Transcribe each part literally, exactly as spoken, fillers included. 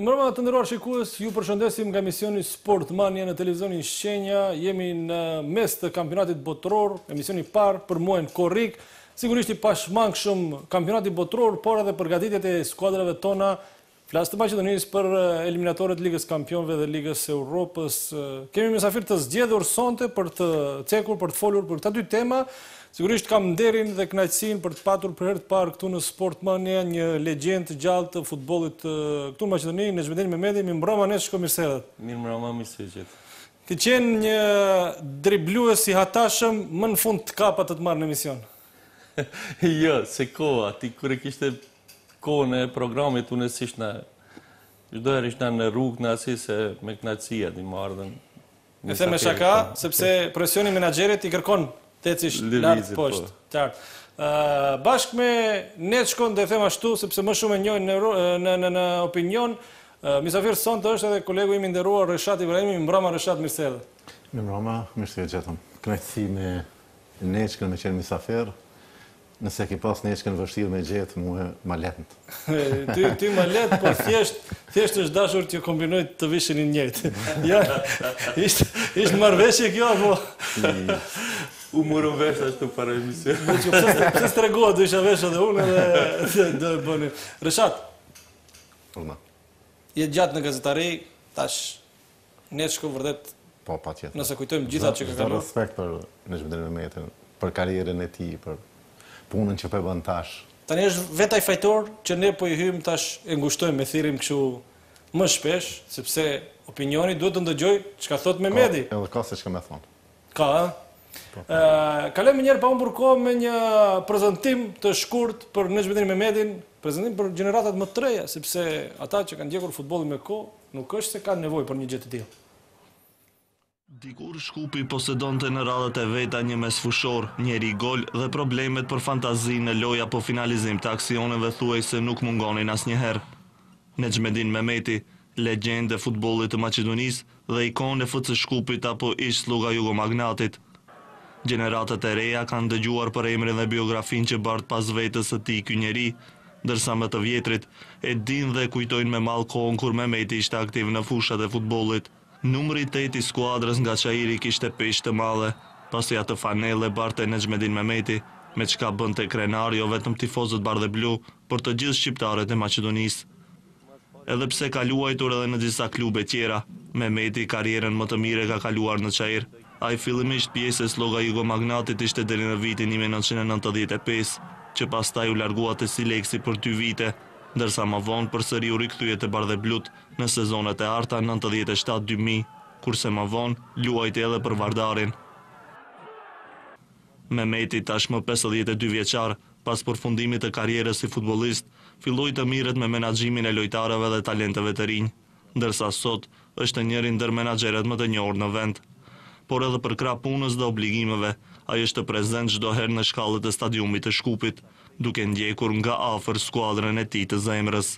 Mirëmbrëma të nderuar shikues, ju përshëndesim nga emisioni Sportmania në televizionin Shenja. Jemi në mes të kampionatit botëror, emisioni i parë për muajin korrik. Sigurisht i pashmangshëm kampionati botëror, por edhe përgatitjet e skuadrave tona. Flas të Maqedonisë për eliminatorët Ligës Kampionëve dhe Ligës Europës. Kemi mysafir të zgjedhur sonte për të cekur, për të folur për këta dy tema. Sigurisht kam nderin dhe kënaqësinë për të patur për herë të parë këtu në Sportmania një legjendë të gjallë të futbollit këtu në Maqedoni, Nexhmedin Mehmeti. Mirëmbrëma, Nexh, mirëserdhët. Mirëmbrëma, mirëserdhjet. Ti qenë një driblues i hatashëm, më në fund të kapa të të marrë në emision. Jo, se koha, ti kur e kishte kohën e programit, unë sish në çdo herë ishte në rrugë në asi se me kënaqësia ti më ardhen. E them me shaka, sepse presioni menaxherit i kërkon të ecish lartë poshtë. Qartë. Bashkë me Nexhkon dhe them ashtu, sepse më shumë e njohin në, në, në opinion, mysafir sonte është edhe kolegu im i nderuar Reshat Ibrahimi. Mirëmbrëma Reshat, mirëserdhë. Mirëmbrëma, mirëserdhjetëm. Kënaqësi me Nexhkën me qenë mysafir. Nëse ki pas Nexhkën vështirë me gjetë, mua ma letën. ty, ty ma letë, por thjesht, thjesht është dashur që kombinoj të vishin i njëjtë. Ja, ishtë ish marrëveshje kjo, apo? U morëm vesh ashtu para emision. Pse s'tregohet, do isha vesh edhe unë dhe do e bëni. Reshat, je gjatë në gazetari, tash Nexhku vërdet, po, pa tjetër. Nëse kujtojmë gjithat që ka kaluar. Respekt për Nexhmedin Mehmetin, për karrierën e tij, për punën që po e bën tash. Tani është vetaj fajtor që ne po i hyjmë tash e ngushtojmë me thirrim kështu më shpesh, sepse opinioni duhet të ndëgjoj çka thot Mehmeti. Edhe ka se çka më thon. Ka, ë? Kalojmë një herë pa humbur kohë me një prezantim të shkurt për Nexhmedin Mehmetin, prezantim për gjeneratat më të reja, sepse ata që kanë ndjekur futbollin me kohë nuk është se kanë nevojë për një gjë të tillë. Dikur Shkupi posedonte në radhët e veta një mesfushor, njeri gol dhe problemet për fantazi në loja po finalizim të aksioneve thuaj se nuk mungonin asnjëherë. Nexhmedin Mehmeti, legjendë e futbollit të Maqedonisë dhe ikon e F C Shkupit apo ish slluga jugomagnatit. Gjeneratat e reja kanë dëgjuar për emrin dhe biografin që bart pas vetës së tij ky njeri, ndërsa më të vjetrit e din dhe kujtojnë me mall kohën kur Mehmeti ishte aktiv në fushat e futbollit. Numri tetë i skuadrës nga Çairi kishte peshë të madhe, pasi atë fanelle barte Nexhmedin Mehmeti, me çka bënte krenar jo vetëm tifozët bardhë blu, por të gjithë shqiptarët e Maqedonisë. Edhe pse ka luajtur edhe në disa klube tjera, Mehmeti karrierën më të mire ka kaluar në Çair. Ai fillimisht pjesë e slloga jugomagnatit ishte deri në vitin mille nëntëqind e nëntëdhjetë e pesë, që pastaj u largua te Sileksi për dy vite, ndërsa më vonë përsëri u rikthye te bardhëblut në sezonet e arta nëntëdhjetë e shtatë dy mijë, kurse më vonë luajti edhe për Vardarin. Mehmeti tashmë pesëdhjetë e dy vjeçar, pas përfundimit të karrierës si futbollist, filloi të mirret me menaxhimin e lojtarëve dhe talenteve të rinj, ndërsa sot është njëri ndër menaxherët më të njohur në vend. Por edhe për krah punës dhe obligimeve, ai është prezent çdo herë në shkallët e stadiumit të Shkupit, duke ndjekur nga afër skuadrën e tij të zemrës.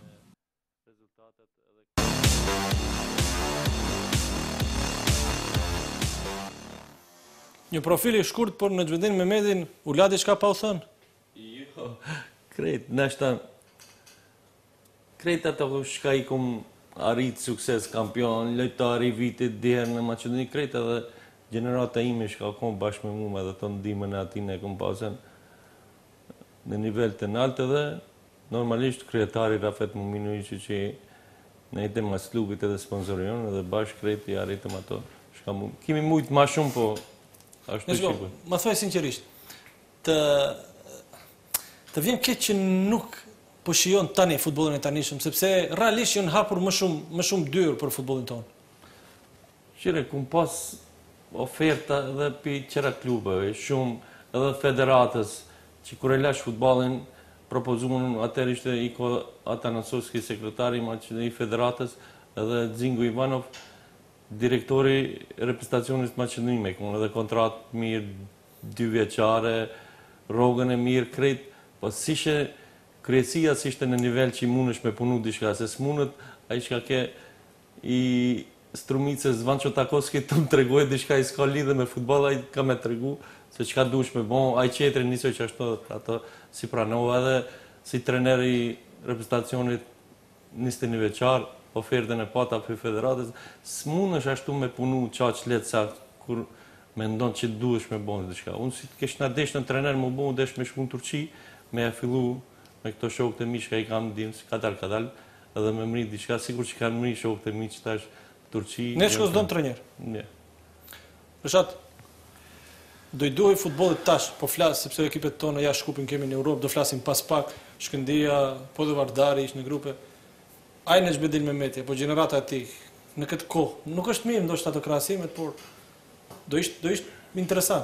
Një profil i shkurt për Nexhmedin Mehmetin, u la diçka pa u thënë? Jo, krejt, nashta krejt ato shka i kum arrit sukses kampion, lojtari vitit dherë në Maqedoni, krejt edhe gjenerata ime shka kom bashkë me mu edhe të ndimën e atine e kom pasën në nivel të naltë edhe normalisht kryetari Rafet Muminuiçi që ne jetëm mas klubit edhe sponsorion edhe bashkë krejt i arritëm ato. Shka mu, kimi mujtë ma shumë, po ashtu Nexhko, shikoj. ma thuaj sinqerisht, të, të vjen keq që nuk po shijon tani futbollin e tanishëm, sepse realisht janë hapur më shumë, më shumë dyrë për futbollin tonë. Qire, kum pas oferta edhe pi qera klubeve, shumë edhe federatës, që kur e lash futballin, propozumun atër ishte Iko Atanasovski, sekretari i federatës, edhe Dzingo Ivanov, direktori reprezentacionit Maqedonime, këmë edhe kontratë mirë, dy vjeqare, rogën e mirë, krejt, po si shë kryesia si shte në nivel që i munësh me punu dishka, se s'munët, a i shka ke i strumicës Zvanço Takovski të më tregoj dishka i s'ka lidhe me futbol, a i ka me tregu, se qka dush me bon, a i qetri nisoj që ashtu ato si pranova edhe si treneri reprezentacionit njëzet e një veçar, ofertën e pata për federatës, s'mund është ashtu me punu qaq letë sa kur me ndonë që duesh me bënë diçka. Unë si kesh në desh në trener më bënë, desh me shku në Turqi, me ja fillu me këto shokët e mi që ka i kam dimë, si kadal, kadal, edhe me mri diçka, sigur që kanë mri shokët e mi që tash Turqi... Ne shko s'do në trener? Nje. Përshat, do i duhej futbollit tash, po flasë, sepse ekipet tonë jashtë shkupin kemi në Europë, do flasim pas pak, Shkëndia, po dhe Vardari ishë në grupe. Ajnë e Zbedil Mehmeti, po gjenerata e tij, në këtë kohë, nuk është mirë ndoshta të krahasimet, por do ishte do ishte interesant.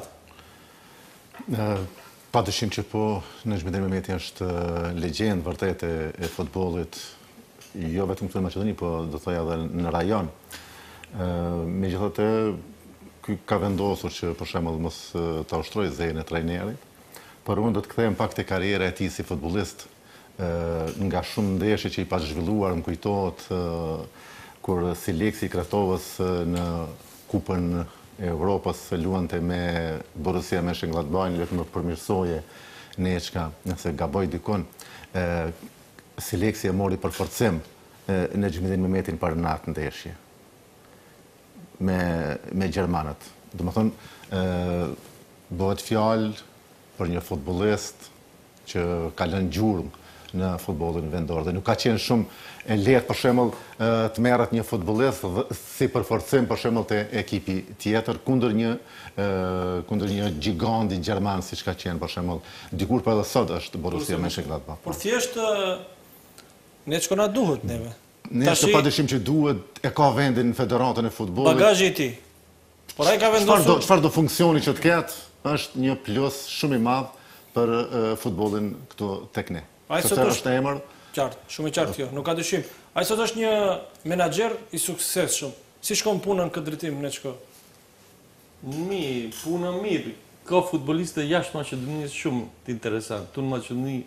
Pa dyshim që po, në Zbedil Mehmeti është legjendë vërtet e, e futbollit, jo vetëm këtu në Maqedoni, po do thoya edhe në rajon. Megjithatë, ky ka vendosur që për shembull mos ta ushtroj zërin e trajnerit, por unë do të kthehem pak te karriera e tij si futbollist, nga shumë ndeshje që i pas zhvilluar, më kujtohet kur Sileksi i Kratovës në Kupën e Evropës luante me Borussia Mönchengladbach, vetëm më përmirësoje Neçka, nëse gaboj dikon. Sileksi e mori për forcim në Zbedil Mehmetin për natë ndeshje me me gjermanët. Domethënë bëhet fjalë për një futbollist që ka lënë gjurmë në futbollin vendor dhe nuk ka qenë shumë e lehtë për shembull të merret një futbollist si për forcim për shembull te ekipi tjetër kundër një kundër një gigant gjerman siç ka qenë për shembull dikur po edhe sot është Borussia Mönchengladbach. Por thjesht ne çka na duhet neve. Ne është padyshim që duhet e ka vendin në Federatën e Futbollit. Bagazhi i tij. Por ai ka vendosur çfarë do funksioni që të ketë është një plus shumë i madh për futbollin këtu tek ne. Ai sot është emër qartë, shumë i qartë kjo, nuk ka dyshim. Ai sot është një menaxher i suksesshëm. Si shkon puna në këtë drejtim në çka? Mirë, puna mirë. Ka futboliste jashtë Maqedonisë shumë të interesant. Tu në Maqedoni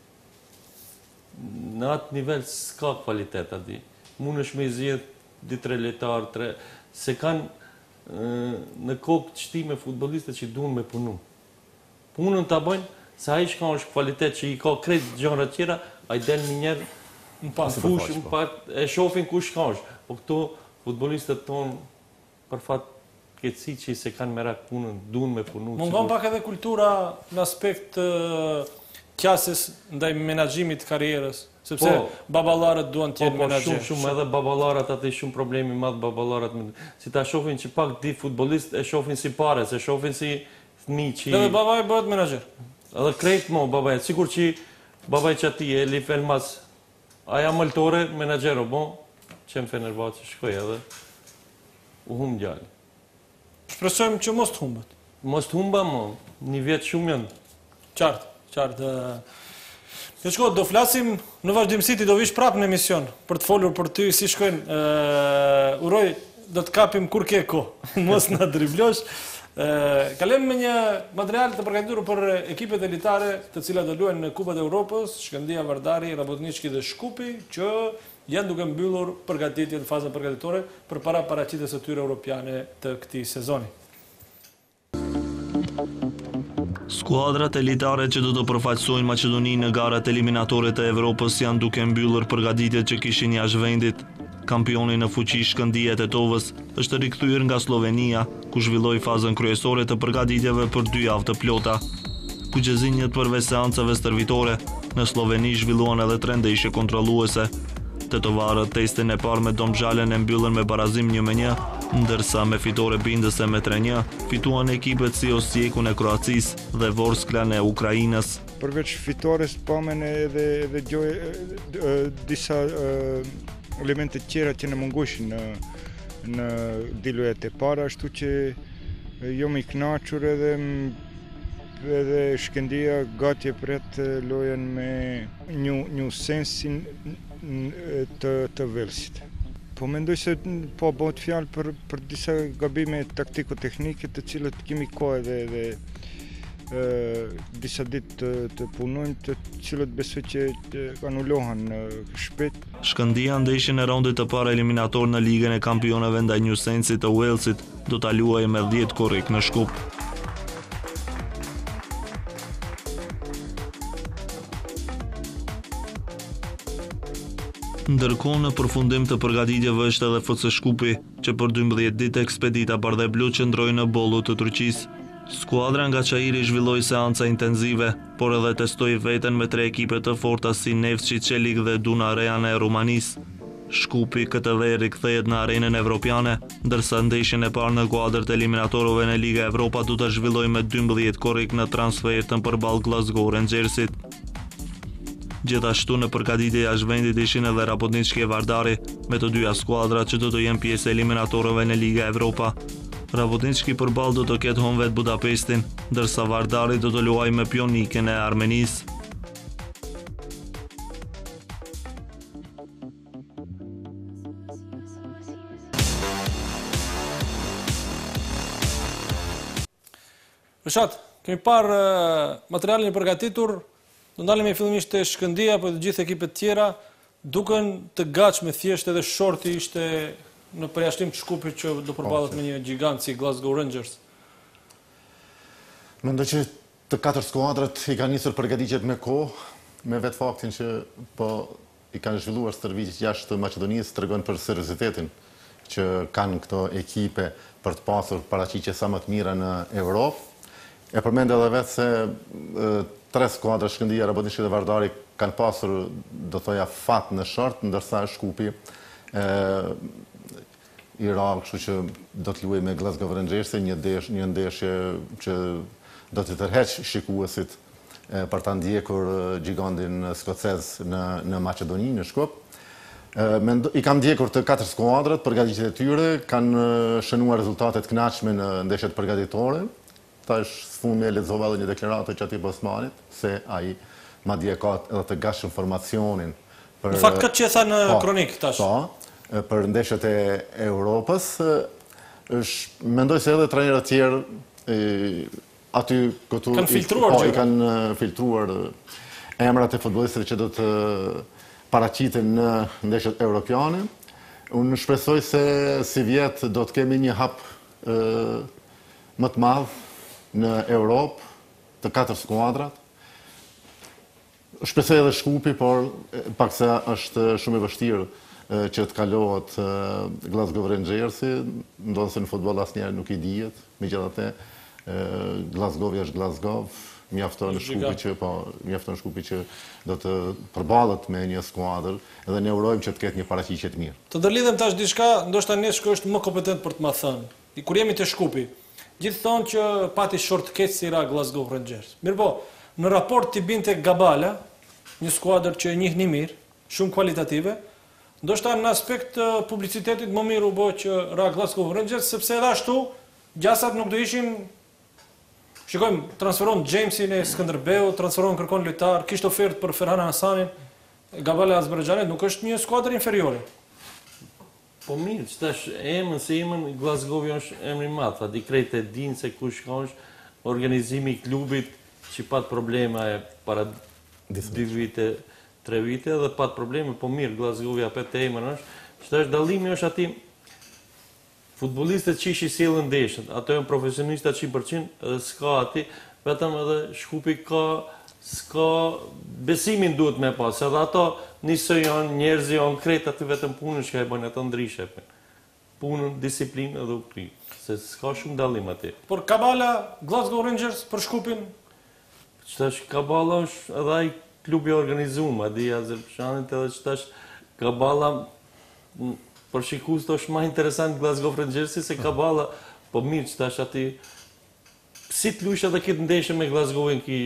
në atë nivel s'ka kvalitet aty. Mund është me i zjedh di tre letar, tre, se kanë në kokë të shtime futboliste që duhen me punu. Punën të bëjnë, se ai shka është kvalitet që i ka krejt gjëra tjera, ai del një njerë në fush, në pat, e shofin ku shka është. Po këto futbolistët tonë, për fat këtësi që i se kanë merak punën, duhen me punu. Mungon pak edhe kultura në aspekt qasjes ndaj menaxhimit të karrierës, sepse baballarët duan të jenë menaxher. Shumë shumë edhe baballarët aty shumë problemi i madh baballarët. Si ta shohin që pak di futbollist e shohin si pare, se shohin si fëmijë që edhe babai bëhet menaxher. Edhe krejt mo babai, sikur që babai çati Elif Elmas, aja maltore menaxher o bon, çem Fenerbahçe shkoi edhe u humb djalë. Shpresojmë që mos të humbet. Mos të humba mo, një vjet shumë janë. Qartë. Qartë. Në shko, do flasim në vazhdimësi, ti do vish prapë në emision për të folur për ty si shkojnë. Uroj, do të kapim kur ke ko, mos në driblosh. Kalem me një material të përgatitur për ekipet elitare të cilat do luajnë në Kupat e Europës, Shkëndia, Vardari, Rabotnički dhe Shkupi, që janë duke mbyllur përgatitjet në fazën përgatitore për para paraqitjes së tyre europiane të këtij sezoni. Skuadrat elitare që do të përfaqësojnë Maqedoninë në garat eliminatore të Evropës janë duke mbyllur përgatitjet që kishin jashtë vendit. Kampioni në fuqi Shkëndia e Tetovës është rikthyer nga Slovenia, ku zhvilloi fazën kryesore të përgatitjeve për dy javë të plota. Kuqezinjët përveç seancave stërvitore, në Sloveni zhvilluan edhe tre ndeshje kontrolluese. Tetovarët testin e parë me Domxhalen e mbyllën me barazim një me një, ndërsa me fitore bindëse me tre një, fituan ekipet si Osijekun e Kroacisë dhe Vorsklan e Ukrainës. Përveç fitores pamen edhe edhe gjoj disa elemente tjera që në mungoshin në në dilujet e para, ashtu që jo më i kënaqur edhe edhe Shkëndia gati e pret lojen me një një sensin të të Velsit. Po mendoj se po bëhet fjalë për për disa gabime taktiko-teknike të cilët kemi kohë edhe edhe ë disa ditë të, të punojmë, të cilët besoj që anulohen shpejt. Shkëndia ndeshjen e raundit të parë eliminator në Ligën e Kampionëve ndaj Newsensit të Walesit do ta luajë me dhjetë korrik në Shkup. Ndërkohë në përfundim të përgatitjeve është edhe F C Shkupi, që për dymbëdhjetë ditë ekspedita Bardhe Blu qëndroi në Bollu të Turqisë. Skuadra nga Çairi zhvilloi seanca intenzive, por edhe testoi veten me tre ekipe të forta si Nevçi, Çelik dhe Duna Reana e Rumanisë. Shkupi këtë verë rikthehet në arenën evropiane, ndërsa ndeshjen e parë në kuadër të eliminatorëve në Liga Evropa do të zhvillojë me dymbëdhjetë korrik në transfertën përballë Glasgow Rangersit. Gjithashtu në përgatitje jashtë vendit ishin edhe Rabotnički e Vardari, me të dyja skuadrat që do të jenë pjesë e eliminatorëve në Liga Evropa. Rabotnički përballë do të ketë home vet Budapestin, ndërsa Vardari do të luajë me Pionikën e Armenisë. Rëshat, kemi parë materialin e përgatitur. Do ndalemi fillimisht te Shkëndija, por të gjithë ekipet tjera duken të gatshme, thjesht edhe shorti ishte në përjashtim të Shkupit që do përballet me një gjigant si Glasgow Rangers. Mendoj që të katër skuadrat i kanë nisur përgatitjet me kohë, me vetë faktin që po i kanë zhvilluar stërvitjet jashtë Maqedonisë, tregon për seriozitetin që kanë këto ekipe për të pasur paraqitje sa më të mira në Europë. E përmend edhe vetë se tre skuadra Shkëndija, Rabotnički dhe Vardari kanë pasur, do thoja, fat në short, ndërsa Shkupi e, i ra, kështu që do të luajë me Glasgow Rangersin, një desh, një ndeshje që do të tërheq shikuesit e, për ta ndjekur gigantin skocez në në Maqedoni, në Shkup. E, mendo, I kam ndjekur të katër skuadrat, përgatitjet e tyre kanë shënuar rezultate të kënaqshme në ndeshjet përgatitore. Tash sfund me lexova edhe një deklaratë që ati Osmanit, se ai madje ka edhe të gatshëm informacionin për në fakt këtë që e tha në po, kronik tash. Po, për ndeshjet e Europës, është mendoj se edhe trajnerët tjerë aty këtu kanë filtruar po, i kanë filtruar emrat e futbollistëve që do të paraqiten në ndeshjet europiane. Unë shpresoj se si vjet do të kemi një hap e, më të madh në Europë, të katër skuadrat. Shpresoj edhe Shkupi, por paksa është shumë e vështirë që të kalohet Glasgow Rangersi, ndonë se në futboll asnjëherë nuk i dihet, megjithatë Glasgow është Glasgow, mjafton Shkupi që po, mjafton Shkupi që do të përballet me një skuadër dhe ne urojmë që të ketë një paraqitje të mirë. Të ndërlidhem tash diçka, ndoshta Neshko është më kompetent për të ma thënë. Kur jemi te Shkupi, gjithë thonë që pati short keq si ra Glasgow Rangers. Mirë po, në raport t'i binte Gabala, një skuadër që e njihni mirë, shumë kualitative, ndoshta në aspekt publicitetit më mirë u bë që ra Glasgow Rangers, sepse edhe ashtu gjasat nuk do ishin. Shikojmë, transferon Jamesin e Skënderbeu, transferon kërkon lojtar, kishte ofertë për Ferhan Hasanin, Gabala e Azerbaxhanit nuk është një skuadër inferiore. Po mirë, që tash emën se emën, Glasgow është emri madh, a di krejt e din se kush ka është organizimi i klubit që pat probleme para dy vite, tre vite, dhe pat probleme, po mirë, Glasgow apet e emën është, që tash dallimi është ati futbollistët që ishi sjellën ndeshjet, ato janë profesionistë cent përqind edhe s'ka ati, vetëm edhe Shkupi ka s'ka besimin duhet me pas, edhe ato nisë janë, njerëz janë krejt aty vetëm punën që ka e bënë ato ndryshe. Punën, disiplinë edhe ukri, se s'ka shumë dallim aty. Por Kabala, Glasgow Rangers për Shkupin? Qëtash Kabala është edhe ai klubi organizuar, a di Azerbaxhanit edhe qëtash Kabala për shikues është më interesant Glasgow Rangersi se Kabala, po mirë qëtash aty si të lush edhe këtë ndeshje me Glasgowin ki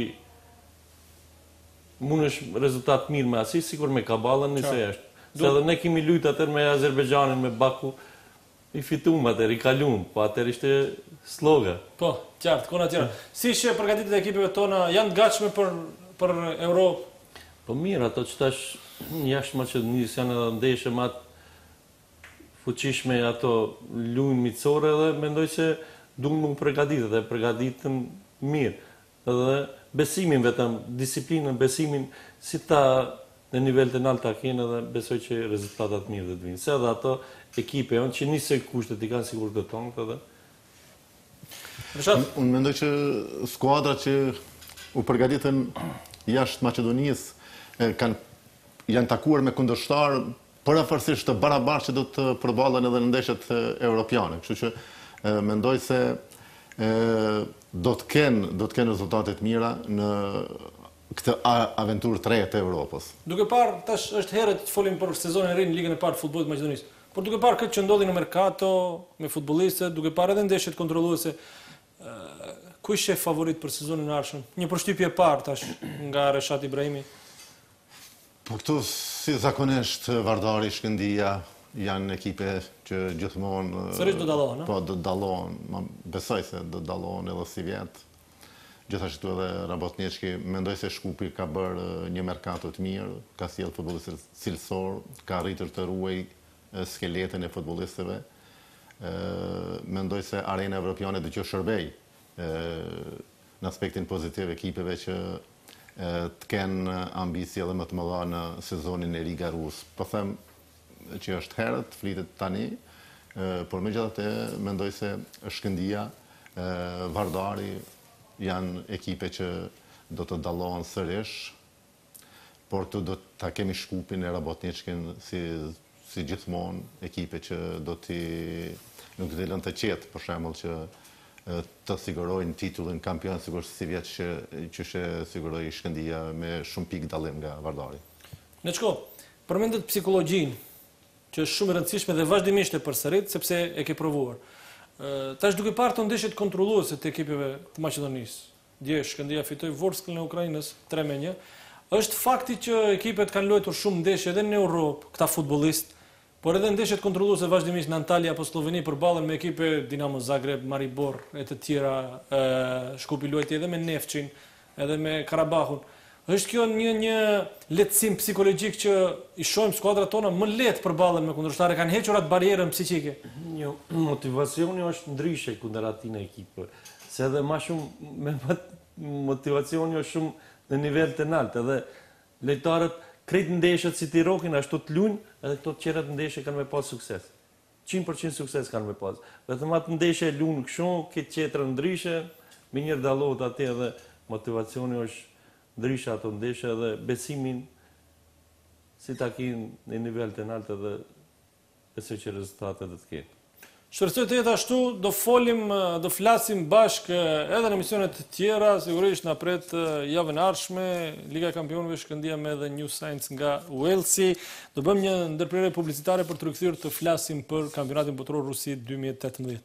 mund është rezultat mirë me asi, sikur me Kabalën nëse është. Se edhe ne kemi lujtë atër me Azerbaxhanin, me Baku, i fitum atër, i kalum, po atër ishte sloga. Po, qartë, kona tjera. Si që përgatitit e ekipeve tona janë të gatshme për, për Europë? Po mirë, ato që tash jashtë Maqedonisë janë edhe ndeshje më atë fuqishme ato lujnë micore dhe mendoj se dunë më përgatitit dhe përgatitën mirë. Edhe besimin vetëm, disiplinën, besimin, si ta në nivel të nalë ta kene dhe besoj që rezultatat mirë dhe të vinë. Se edhe ato ekipe janë që njëse kushtet i kanë sigur të tonë edhe. Unë mendoj që skuadra që u përgatitën jashtë Maqedonisë kanë janë takuar me kundërshtar përafërsisht të barabartë që do të përballen edhe në ndeshjet europiane. Kështu që mendoj se do të kenë do të kenë rezultate të mira në këtë aventurë të re të Evropës. Duke parë, tash është herët të folim për sezonin e ri në Ligën e parë të futbollit të Maqedonisë. Por duke parë këtë që ndodhi në merkato me futbollistët, duke parë edhe ndeshjet kontrolluese, kush është favorit për sezonin e ardhshëm? Një përshtypje e parë tash nga Reshat Ibrahimi. Po këtu si zakonisht Vardari, Shkëndia janë ekipe që gjithmonë sërish do dallohen, po do dallohen, besoj se do dallohen edhe si vjet. Gjithashtu edhe Rabotniçki, mendoj se Shkupi ka bërë një merkato të mirë, ka sjell futbollistë cilësor, ka arritur të ruaj skeletën e futbollistëve. Mendoj se arena evropiane do të shërbej në aspektin pozitiv ekipeve që të kenë ambicie edhe më të mëdha në sezonin e Liga Rus. Po them që është herët, flitet tani, por megjithatë mendoj se Shkëndia, Vardari janë ekipe që do të dallohen sërish, por të do ta kemi Shkupin e Rabotniçkin si si gjithmonë ekipe që do t'i nuk do t'i lënë të qetë, për shembull që të sigurojnë titullin kampion, sigurisht si vjet që që siguroi Shkëndia me shumë pikë dallim nga Vardari. Neçko, përmendet psikologjinë, që është shumë e rëndësishme dhe vazhdimisht e përsërit, sepse e ke provuar. Tash duke parë të ndeshjet kontrolluese të ekipeve të Maqedonisë, dje Shkëndia fitoi Vorskën e Ukrainës tre me një, është fakti që ekipet kanë luajtur shumë ndeshje edhe në Europë, këta futbollistë, por edhe ndeshjet kontrolluese vazhdimisht në Antalya apo Sloveni përballen me ekipe Dinamo Zagreb, Maribor e të tjera, Shkupi luajti edhe me Nefçin, edhe me Karabahun. Është kjo një një lehtësim psikologjik që i shohim skuadrat tona më lehtë përballen me kundërshtarë, kanë hequr atë barierën psiqike. Një motivacioni është ndryshe kundër atij në ekipë. Se edhe më shumë me motivacioni është shumë në nivel të lartë, edhe lojtarët krejt ndeshjet si Tirokin ashtu të luajnë, edhe këto të tjerat ndeshje kanë me pas sukses. njëqind për qind sukses kanë me pas. Vetëm atë ndeshje luajnë kështu, këtë tjetër ndryshe, me njëherë dallohet atë edhe motivacioni është ndryshe ato ndeshje edhe besimin si ta kenë në nivel të lartë edhe besoj që rezultatet do të kenë. Shpresoj të jetë ashtu, do folim, do flasim bashkë edhe në emisionet të tjera, sigurisht na pret javën e ardhshme, Liga e Kampionëve Shkëndia me edhe New Saints nga Walesi. Do bëjmë një ndërprerje publicitare për të rikthyer të flasim për kampionatin botror Rusi dy mijë e tetëmbëdhjetë.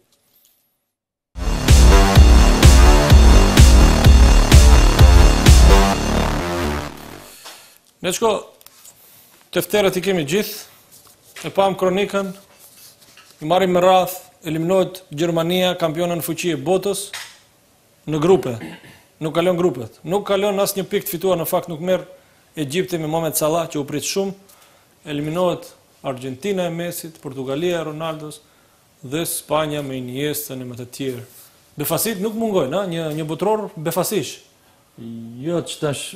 Neçko, tefteret i kemi gjithë, e pam kronikën, i marrim me radh, eliminohet Gjermania, kampiona në fuqi e botës, në grupe. Nuk kalon grupet. Nuk kalon asnjë pikë të fituar, në fakt nuk merr Egjipti me Mohamed Salah që u prit shumë. Eliminohet Argentina e Mesit, Portugalia e Ronaldos dhe Spanja me Iniestën e më të tjerë. Befasit nuk mungojnë, a? Një një botror befasish. Jo, që tash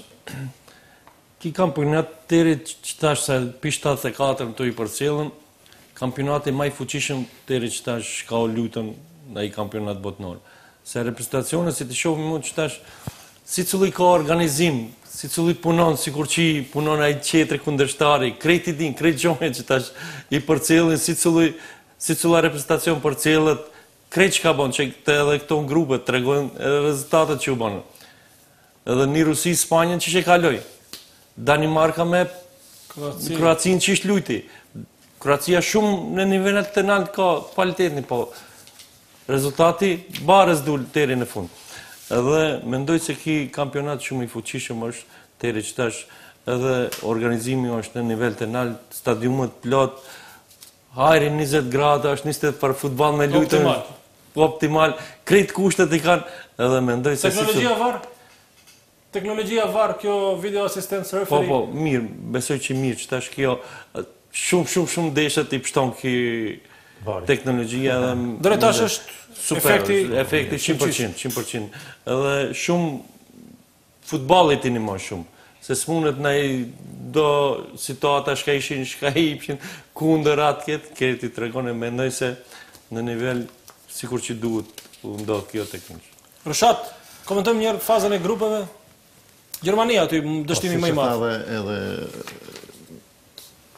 ki kampionat të ri që tash se pi shtatëdhjetë e katër të i përcjellën, kampionati më i fuqishëm deri që tash ka u lutën në ai kampionat botëror. Se reprezentacionet si të shohim më që tash sicili ka organizim, sicili punon sikur që punon ai tjetri kundërshtari, krejt i din, krejt gjonët që tash i përcjellin, sicili sicila reprezentacion përcjellet, krejt çka bën, që edhe këto grupe tregojnë rezultatet që u bën. Edhe në Rusi, Spanjën që që kaloi. Danimarka me Kroacinë që ishtë lujti. Kroacia shumë në nivellet të lartë ka kvalitetni, po rezultati barës dul deri në fund. Edhe mendoj se ki kampionat shumë i fuqishëm është deri që tash edhe organizimi është në nivel të lartë, stadiumet plot, hajri njëzet grada, është njëzet për futbol me lujtën. Optimal. Optimal. Krejt kushtet i kanë, edhe mendoj se... Teknologjia var? Teknologjia var, kjo video assistance referee? Po, po, mirë, besoj që mirë, që tash kjo shumë, shumë, shumë deshet i pështon ki teknologjia dhe... Drejtash është efekti... Efekti njëqind për qind, njëqind për qind. Edhe shumë futballit i një më shumë. Se s'munët në i do situata shka ishin, shka ipshin, kundër atë ketë, këtë i tregon e mendoj se në nivel sikur që duhet u ndodhë kjo teknologi. Rëshat, komentojmë njerë fazën e grupeve? Gjermania, aty dështimi më i madh. Edhe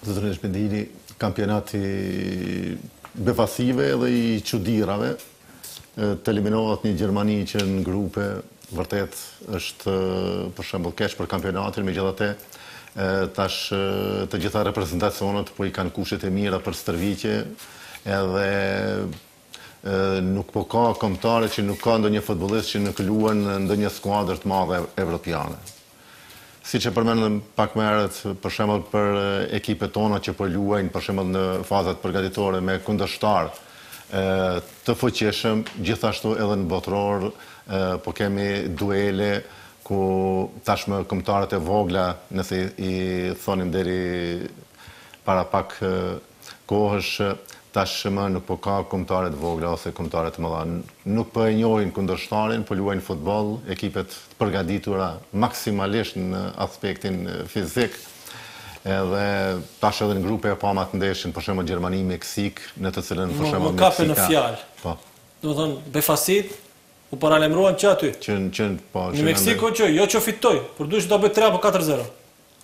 Zotërin Shmendini, kampionati befasive dhe i qudirave, të eliminohet një Gjermani që në grupe vërtet është për shembull keq për kampionatin, megjithatë tash të gjitha reprezentacionet po i kanë kushtet e mira për stërviqje, edhe nuk po ka kombëtare që nuk ka ndonjë futbollist që nuk luan në ndonjë skuadër të madhe evropiane. Siç e përmendëm pak më herët, për shembull për ekipet tona që po luajnë për shembull në fazat përgatitore me kundërshtar të fuqishëm, gjithashtu edhe në botror po kemi duele ku tashmë kombëtarët e vogla, nëse i thonim deri para pak kohësh, tashmë nuk po ka kombëtare të vogla ose kombëtare të mëdha. Nuk po e njohin kundërshtarin, po luajnë futboll, ekipet të përgatitura maksimalisht në aspektin fizik. Edhe tash edhe në grupe e pama të ndeshin, për shembull Gjermani, Meksik, në të cilën për shembull Meksika. Më kape në fjalë. Po. Do të thonë befasit u paralemruan që aty. Që që po. Në Meksiko që jo që fitoj, por duhet ta bëj tre apo katër zero.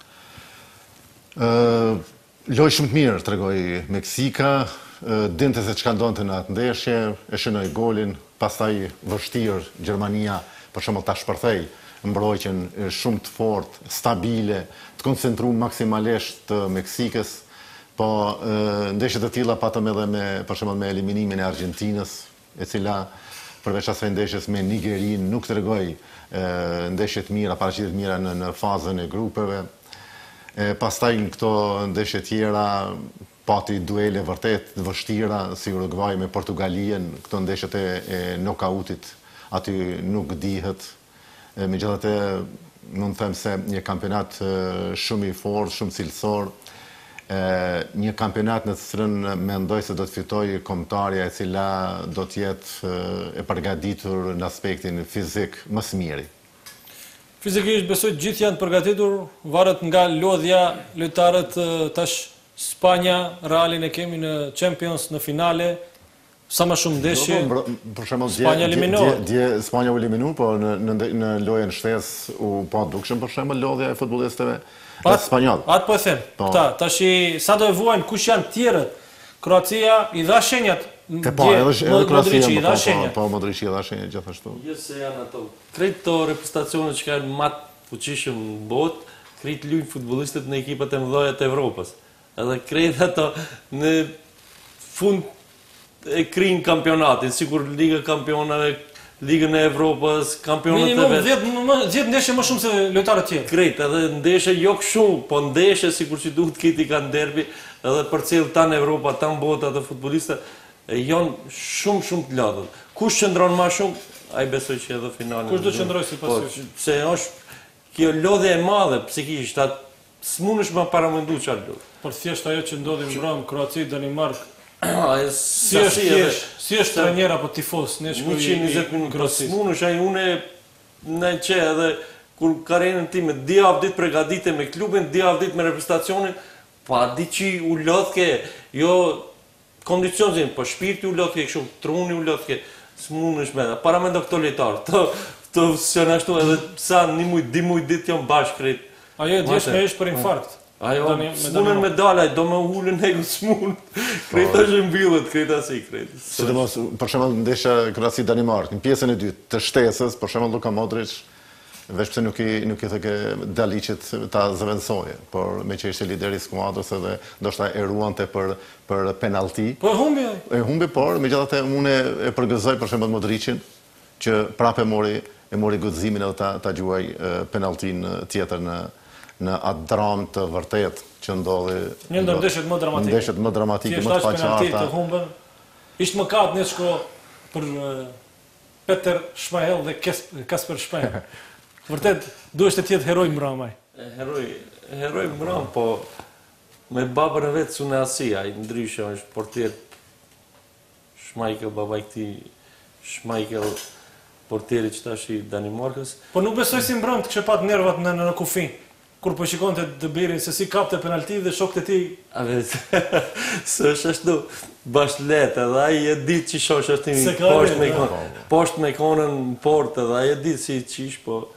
Ë, lojë shumë të mirë tregoi Meksika, dinte se çka ndonte në atë ndeshje, e shënoi golin, pastaj vështirë Gjermania, për shembull ta shpërthej mbrojtjen shumë të fortë, stabile, të koncentruar maksimalisht të Meksikës, po ndeshjet e tilla patëm edhe me për shembull me eliminimin e Argjentinës, e cila përveç asaj ndeshjes me Nigerinë nuk tregoi ndeshje të mira, paraqitje të mira në, në fazën e grupeve. E pastaj në këto ndeshje tjera pati duele vërtet të vështira, si Uruguay me Portugalien, këto ndeshjet e, e nokautit, aty nuk dihet. Megjithatë, mund të them se një kampionat shumë i fortë, shumë cilësor, një kampionat në të cilën mendoj se do të fitojë kombëtarja e cila do të jetë e përgatitur në aspektin fizik më së miri. Fizikisht besoj gjithë janë të përgatitur, varet nga lodhja, lojtarët tash Spanja, Realin e kemi në Champions, në finale, sa më shumë ndeshje. Për shembull, Spanja eliminohet. Dje Spanja u eliminu, po në në, në lojën shtesë u pa dukshëm për shembull lodhja e futbollistëve spanjoll. Atë po e them. Këta, tash sa do e vuajnë kush janë tjerët? Kroacia i dha shenjat. Po, edhe Kroacia i dha shenjat. Po, Modrici i dha shenjat gjithashtu. Jo se janë ato. Krejt to reprezentacionet që kanë më të fuqishëm në botë, krejt luajnë futbollistët në ekipat e mëdha të Evropës. Edhe krejt ato në fund e krijnë kampionatin, sikur Liga e Kampionave, Ligën e Evropës, kampionat e vetë. Minimum dhjetë ndeshje më shumë se lojtarët tjerë. Krejt, edhe ndeshje jo kështu, po ndeshje sikur që duhet kiti kanë derbi, edhe përcjell tan Evropa, tan bota të futbollistët janë shumë shumë të lodhur. Kush qëndron më shumë, ai besoj që edhe finalen. Kush do qëndroj sipas jush? Se është kjo lodhje e madhe psikisht, atë s'mundesh më paramendu çfarë lodh. Por thjesht ajo që ndodhi në Bram, Kroaci, Danimark. Si është si është trajner apo tifoz, ne shkojmë njëqind e njëzet minuta Kroaci. S'mundesh ai unë në që edhe kur karrierën time di javë ditë përgatite me klubin, di javë ditë me reprezentacionin, pa di që u lodhke, jo kondicionin, po shpirti u lodhke, kështu truni u lodhke, s'mundesh me. Paramendo këto lojtarë, të të janë ashtu edhe sa një muj, di muj ditë janë bashkë krejt. Ajo e djeshme është për infarkt. Ajo, s'munën me dalaj, do me ullën e s'munën. Krejta është mbyllët, krejta si krejt. Sidomos, për shembull ndeshja Kroaci-Danimark, në pjesën e dytë të shtesës, për shembull Luka Modric, veç pse nuk i nuk i thekë Dalicit ta zëvendësoje, por me që ishte lideri i skuadrës edhe ndoshta e ruante për për penallti. Po e humbi ai. E humbi, por megjithatë unë e përgëzoj për shembull Modricin që prapë mori e mori guximin edhe ta ta gjuaj penalltin tjetër në në atë dramë të vërtet që ndodhi. Një ndër ndeshjet më dramatike. Ndeshjet më dramatike, më të paqarta. Të humbën. Ishte mëkat në shko për Peter Schmeichel dhe Kasper Schmeichel. Vërtet duhet të jetë heroj Mramaj. Heroj, heroj Mram, po me babën e vet Sune Asia, ai ndryshe është portier Schmeichel, baba i këtij Schmeichel, portieri që tash i Danimarkës. Po nuk besoj si Mram të kishte pat nervat në në kufi. Kur po shikonte Dëbirin se si kapte penalti dhe shokët e tij. A vetë, së është ashtu bashkë letë, edhe ai e ditë që shosh është një poshtë me ikonën, poshtë me ikonën në portë, edhe ai e ditë si qish, po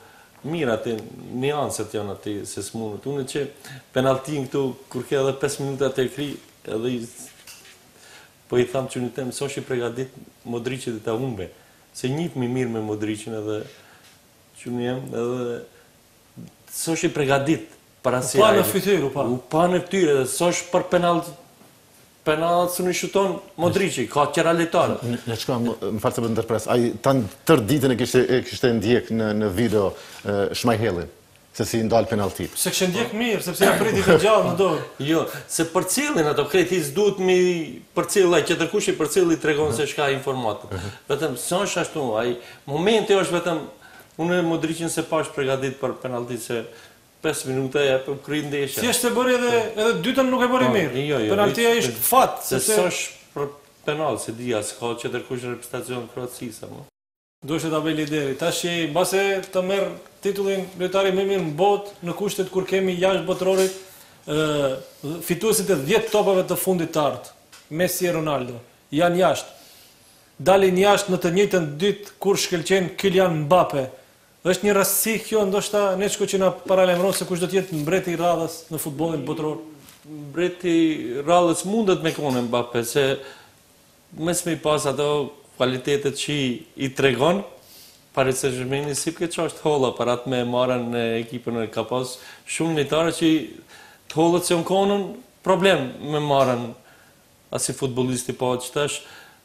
mirë atë, nianset janë atë se s'munët. Unë që penaltin këtu, kur ke edhe pesë minuta të kri, edhe i, po i thamë që në temë, s'osh i pregadit Modricit e ta humbe. Se njip mi mirë me Modricin edhe që në jem, edhe s'osh i pregadit para si ajri. U pa në fytyr, u pa. U pa në fytyr, edhe s'osh për penalt penalt së në shuton Modrici, ka qera letare. Në qëka, më falë se për ndërpres, a i tanë tërë ditën e kështë e ndjek në video Shmajhelin, se si ndalë penaltit. Se kështë ndjek mirë, sepse ja pritit e gjallë në dorë. Jo, se për cilin ato kretis duhet mi për cilin, që tërkush i për cilin i tregon se shka informatët. Vetëm, së është ashtu, momenti është vetëm, unë e Modricin se pash pregadit për penaltit se pesë minuta e për kry ndeshja. Si është të bëri edhe dytën nuk e bëri mirë. Penaltia ishtë fatë. Se së është për penal, se dhja, s'ka që tërkush reprezentacion Kroatësisa. Do është të bëj lideri. Ta që base të merë titullin lojtari më mirë në botë, në kushtet kur kemi jashtë botërorit, fituesit e dhjetë topave të fundit të artë, Messi e Ronaldo, janë jashtë. Dalin jashtë në të njëjtën ditë kur shkelqen Kylian Mbappe. Është një rastësi kjo, ndoshta ne çka që na paralajmëron se kush do të jetë mbreti i radhës në futbollin botëror. Mbreti i radhës mundet me kone Mbappe, se mes me i pas ato kualitetet që i tregon, Paris Saint-Germain si për që është holla për atë me marrën në ekipën e ka pas shumë lojtarë që të hollët se në konën problem me marrën asi futbollisti po që tash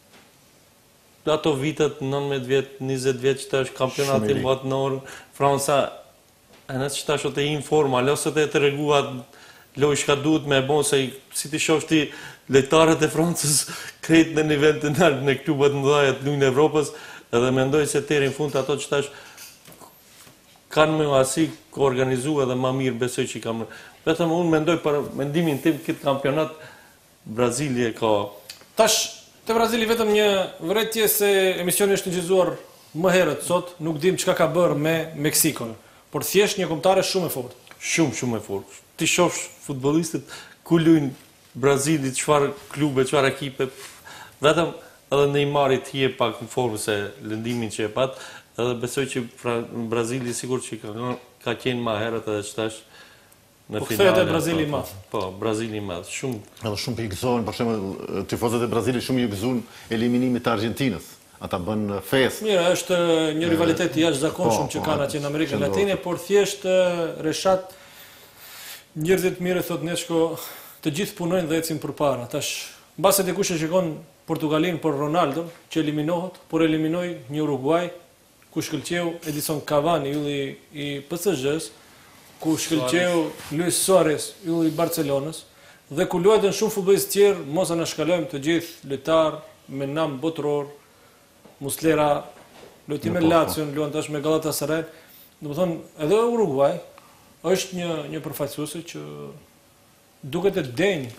ato vitet nëntëmbëdhjetë vjetë, njëzet vjetë që është kampionatin botëror, Franca, e nësë që është të informal, ose të e të reguat loj shka duhet me e bon, se si të shofti lojtarët e Francës krejt në nivel të nërë në klubët në dhajet lujnë Evropës, edhe me ndoj se tërin fund të ato që tash kanë me asi ko organizu edhe ma mirë besoj që i kam. Vetëm unë me ndoj për mendimin tim këtë kampionat Brazili e ka. Tash, të Brazili vetëm një vëretje se emisioni është nëngjëzuar më herët sot, nuk dim çka ka bërë me Meksikon, por thjesht një kombëtare shumë e fortë. Shumë, shumë e fortë. Ti shofsh futbollistët ku luajnë Brazili, çfarë klube, çfarë ekipe, vetëm edhe Neymari të je pak në formë se lëndimin që e pat, edhe besoj që Brazili sigur që ka, ka qenë ma herët edhe që tash në po kthehet e Brazili i madh. Po, Brazili i madh, shumë. Edhe shumë i gëzohen, për shembull, tifozët e Brazilit shumë i gëzuan eliminimin të Argjentinës. Ata bën festë. Mirë, është një rivalitet i jashtëzakonshëm që kanë atje në Amerikën Latine, por thjesht reshat njerëzit mirë thot Neshko, të gjithë punojnë dhe ecin përpara. Tash, mbase dikush e shikon Portugalin por Ronaldo, që eliminohet, por eliminoi një Uruguay ku shkëlqeu Edison Cavani, ylli i P S G-s, ku shkëlqeu Luis Suarez, ylli i Barcelonës, dhe ku luajtën shumë futbollistë tjerë, mos e na shkalojmë të gjithë lojtar me nam botëror, Muslera, luajti me Lazio, luan tash me Galatasaray. Domethënë, edhe Uruguay është një një përfaqësues që duket e denj.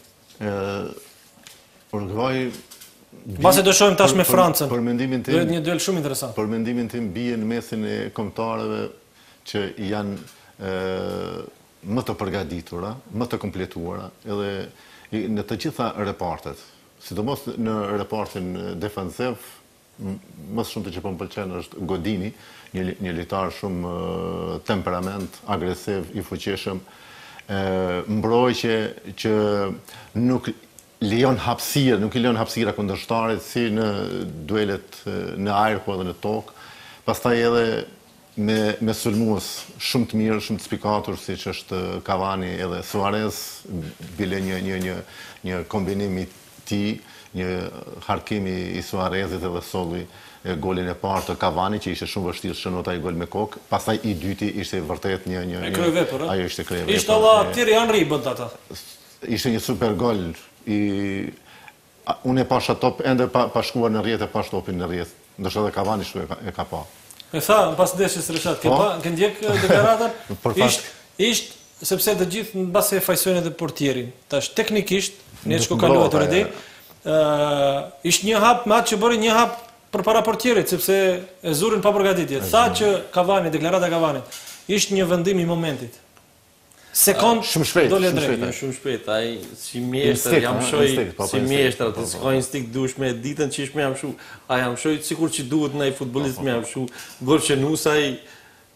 Ë Uruguay Mbase do shohim tash me Francën. Për mendimin tim, është një duel shumë interesant. Për mendimin tim bie në mesin e kombëtarëve që janë ë më të përgatitura, më të kompletuara, edhe në të gjitha repartet, sidomos në repartin defensiv, më shumë të që po më pëlqen është Godini, një, një lojtar shumë temperament, agresiv, i fuqishëm, mbrojtje që nuk lejon hapësirë, nuk i lejon hapësira kundërshtarit si në duelet në ajër po edhe në tokë. Pastaj edhe me me sulmues shumë të mirë, shumë të spikatur siç është Cavani edhe Suarez, bile një një një një kombinim i tij, një harkimi i Suarezit edhe solli golin e parë të Cavani që ishte shumë vështirë shënota i gol me kokë. Pastaj i dyti ishte vërtet një një një kryevepër, ajo ishte kryevepër. Ishte Allah Thierry Henry bën ata. Ishte një super gol i unë e pasha top ende pa, pa shkuar në rrjetë e pa shtopin në rrjetë. Ndoshta edhe Cavani shtu e ka, e ka pa. E tha pas ndeshjes Reshat, ke pa, ke ndjek deklaratën? Ishte ishte sepse të gjithë mbase e fajsojnë edhe portierin. Tash teknikisht Neshko ka luajtur edhe ë ishte një hap me atë që bëri një hap përpara portierit sepse e zurin pa përgatitje. Tha që Cavani, deklarata e Cavanit, ishte një vendim i momentit. Sekond shumë shpejt, dole shumë drejt. shpejt. Shumë shpejt, ai si mjeshtër jam shoj, si mjeshtër, atë s'ka instinkt dushme, ditën që ishme jam shu, a jam shoj sikur që duhet në i futbolist me jam shu, gol që nusaj,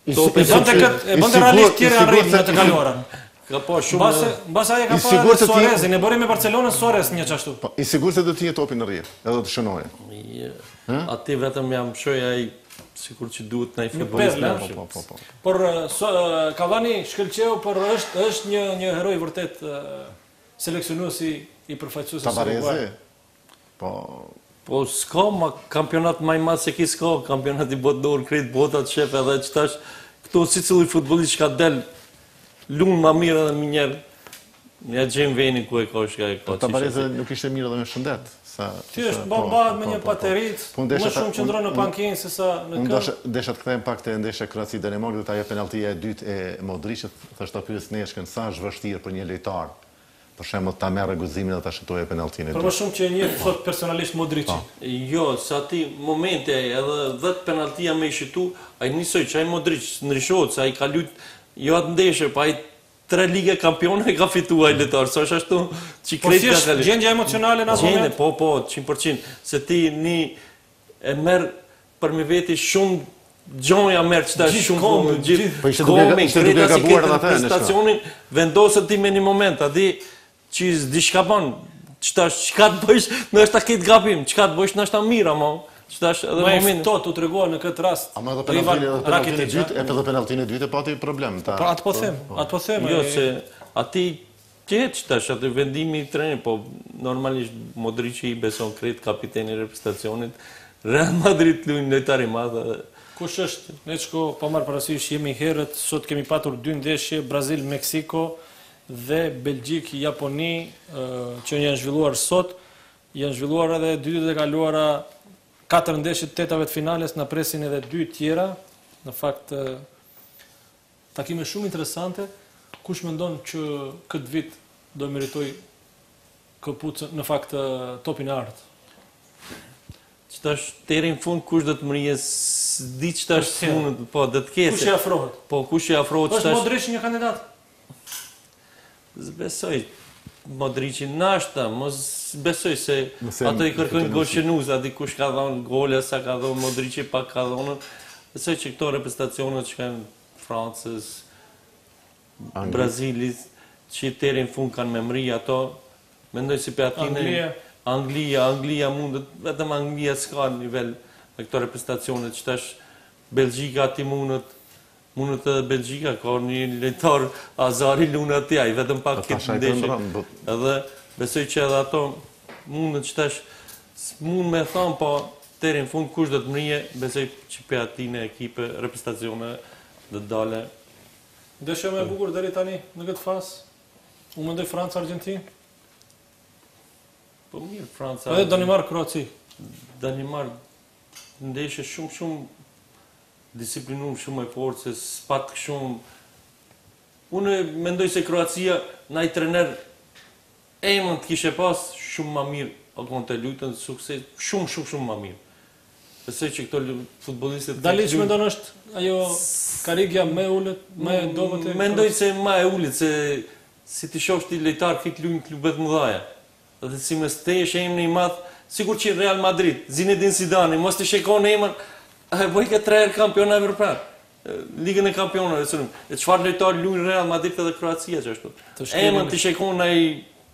E bënte realisht tjere arrit në të kaluarën. Ka po shumë... Mbas aje ka pa edhe Suarezin, e bëri me Barcelonën Suarez një qashtu. I sigur se do t'je topi në rrjet, edhe do të shënoje. Ati vetëm jam shoj ai sikur që duhet në i futbolist në shumë. Por Cavani shkëlqeu, por është një heroj vërtet seleksionuesi i përfaqësues. Tabarezi? Po... Po s'ka, ma kampionat maj madh se ki s'ka, kampionat i botëdor, krejt botat, shef edhe qëtash, këto si cili futbolist që ka del, lunë ma mirë edhe më njerë, ja gjemë veni ku e ka shka e ka. Tabarezi nuk ishte mirë edhe me shëndet. Ti është bëmbat me një paterit, më shumë qëndronë në pankinë se sa në kërë. Unë desha të këthejmë pak të ndeshe Kroaci Danimark dhe ta je penaltia e dytë e Modricit, thështë ta pyes Neshkën, sa është vështirë për një lojtar, për shembull ta merrë guximin dhe ta shëtojë penaltinë e dytë. Për më shumë që e njeh thot personalisht Modrici. Jo, sa ti momente edhe dhjetë penaltia me i shitu, ai nisoj që ai Modric ndryshohet, se ai ka lut jo atë ndeshje, pa ai tre ligë kampione e ka fituar ai lojtar. Sa është ashtu që krejt ka dalë. Gjendja emocionale në atë moment. Po, po, cind për cind, se ti një e merr për me veti shumë gjonja merë që ta shumë kohë, gjithë kohë, krejta si këtë prestacionin, vendosët ti me një moment, a di që di shka banë, që ka të bëjsh, në është ta këtë gapim, që ka të bëjsh në është ta mirë, ama, që ta është edhe moment. Ma e fëto të të regoa në këtë rast, ama edhe penaltinë e dytë e pati problem. Atë po them, atë po them. Jo, se ati tjetë që ta është atë vendimi i trenit, po normalisht Modrici i beson krejt kapiteni reprezentacionit, Real Madrid lujnë lojtari madhe. Kush është, ne qko pa marë parasysh jemi herët, sot kemi patur dy ndeshje, Brazil, Meksiko dhe Belgjik, Japoni, që janë zhvilluar sot, janë zhvilluar edhe dy ditët e kaluara katër ndeshje të tetave të finales, në presin edhe dy tjera, në fakt takime shumë interesante, kush mendon që këtë vit do meritoj këpucën, në fakt topin e artë? Qëta është terin fund, kush dhe të mërije, di qëta është fundët, po, dhe të kese. Kush e afrohet? Po, kush e afrohet, është Modric një kandidat? Zbesoj, Modrici nashta, mos besoj se ato i kërkojnë goshenuz, ati kush ka dhonë gole, sa ka dhonë Modrici, pak ka dhonë. Besoj që këto reprezentacionet që kanë Francës, Brazilis, që terin fund kanë memri, ato, mendoj si për atine... Anglia, Anglia mundet, vetëm Anglia s'ka nivel me këto reprezentacionet, që tash Belgjika ati mundet, mundet edhe Belgjika, ka një lojtar Azari lunë ati, ai vetëm pak këtë ndeshje. Edhe besoj që edhe ato mundet që tash mund me thamë, po terin fund kush dhe të mrije, besoj që për ati në ekipe reprezentacione dhe dale. Ndeshja me bukur deri tani në këtë fasë, u mendoj Francë, Argentinë? Po mirë, Franca... Edhe Danimark, Kroaci. Danimark ndeshje shumë, shumë disiplinum, shumë e fortë, se s'pat shumë... Unë mendoj se Kroacia, na i trener, emën të kishe pas, shumë ma mirë, a konë të lujtën, sukses, shumë, shumë, shumë ma mirë. Besoj që këto futbolistet... Dali që mendon është ajo karigja me ullet, me dobet e... Mendoj se ma e ullit, se si të shofsh ti lejtar këtë lujnë klubet më dhaja. Dhe si me stesh e emën i madhë, sigur që Real Madrid, Zinedine Zidane, mos të shekon e emën, e bojke tre erë kampiona evropian, ligën e kampionave, e qëfar lojtar lujnë Real Madrid edhe Kroacia që ashtu. Emën të shekon e i...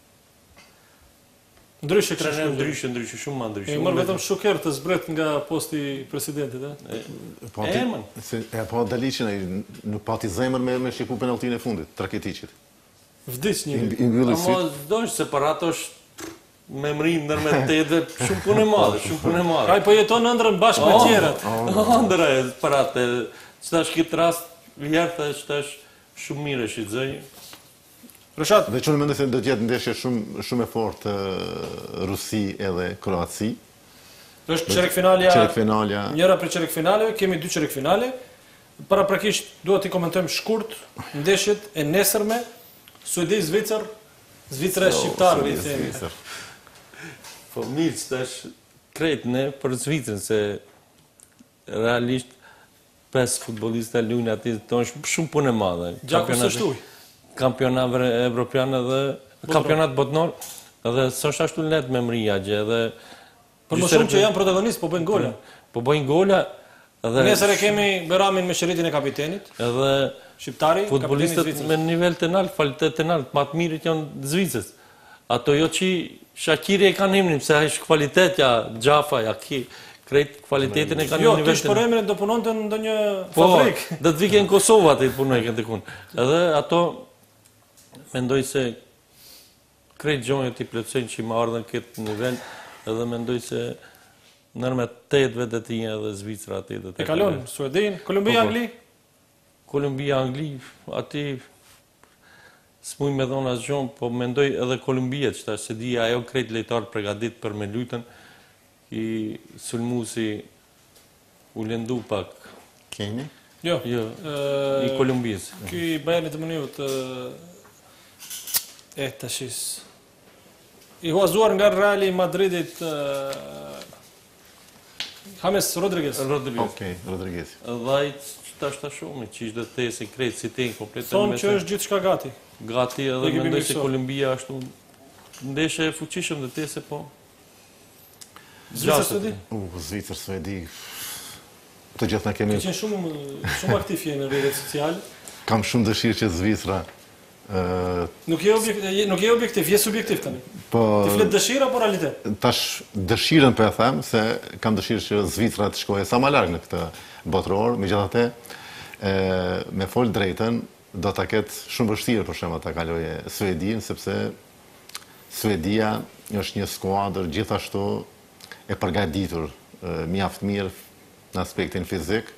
Ndryshe kështë. Ndryshe, ndryshe, shumë ma ndryshe. E mërë vetëm Shuker të zbret nga posti presidentit, e? Emën. E po Dalicin, nuk pati zemër me shiku penaltin e fundit, Traketicit. Vdis një. Amo zdojsh se për ato është me mrinë nërme të edhe shumë punë e madhe, shumë punë e madhe. Kaj po jeton ëndrën bashkë me tjerët. Ëndrë e për atë, qëta është këtë rast, vjertë, qëta është shumë mire shqytëzëj. Rëshat. Dhe që në mendoj se do tjetë ndeshje shumë e fortë Rusi edhe Kroaci. është qerek finalja, qerek finalja, njëra për qerek finale, kemi dy qerek finale. Para prakisht duhet t'i komentojmë shkurt ndeshjet e nesërme, Suedi, Zvicër, Zvicra e Shqiptarë, i themi. Po mirë që të është kretë ne për Zvicrën, se realisht pes futbolista lujnë ati të është shumë punë e madhe. Gjaku së shtuj. Kampionat evropian edhe kampionat botnor, edhe së është ashtu letë me mrija gjë, edhe... Për më shumë që janë protagonistë, po bëjnë gola. Po bëjnë gola, Nesër e kemi Beramin me shëritin e kapitenit, Edhe shqiptari, kapiteni i futbolistët me Zvicrës. nivel të lartë, kvalitet të lartë, më të mirët janë Zvicrës. Ato jo që Shakiri e kanë emrin, pse është kvalitet, ja Gjafa, ja ki, krejt kvalitetin e kanë Jo, në ty nivel të shpër emrin do punonte në ndonjë Po, fabrikë. do të vike në Kosovë atë i punoj këtë kun. Edhe ato, mendoj se krejt gjonjët i plotësojnë që i më ardhen këtë nivel, edhe mendoj se nërme tetë vetë të një edhe Zvicra aty dhe E kalon, Suedin, Kolumbia, Angli? Kolumbia, Angli, aty s'muj me thonë asë gjonë, po mendoj edhe Kolumbia, që ta se di ajo krejt lejtarë pregadit për me lujtën, i sulmusi u lëndu pak. Keni? Jo. Jo, i Kolumbijës. Ky Bayernit të Muniut, e të shis. I huazuar nga Reali Madridit, James Rodriguez. Rodriguez. Okej, Rodriguez. Dhe ai qëta shta shumë, që ishte të tesi krejt si ten komplet. Thonë që është gjithë shka gati. Gati edhe Ekipi mendoj se mirësor. Kolumbia ashtu ndeshe e fuqishëm dhe tese po. Zvicër Suedi? U, Zvicër, Suedi, të gjithë në kemi... Ke qenë shumë, shumë aktiv je në rrjetet sociale. Kam shumë dëshirë që Zvicra... ë, Nuk je objektiv, nuk je objektiv, je subjektiv tani. Po, Ti flet dëshira apo realitet? tash dëshirën për e them, se kam dëshirë që Zvicra të shkojë sa më larg në këtë botëror, megjithatë, ë, me fol drejtën, do ta ketë shumë vështirë për shembull ta kalojë Suedin, sepse Suedia është një skuadër gjithashtu e përgatitur mjaft mirë në aspektin fizik.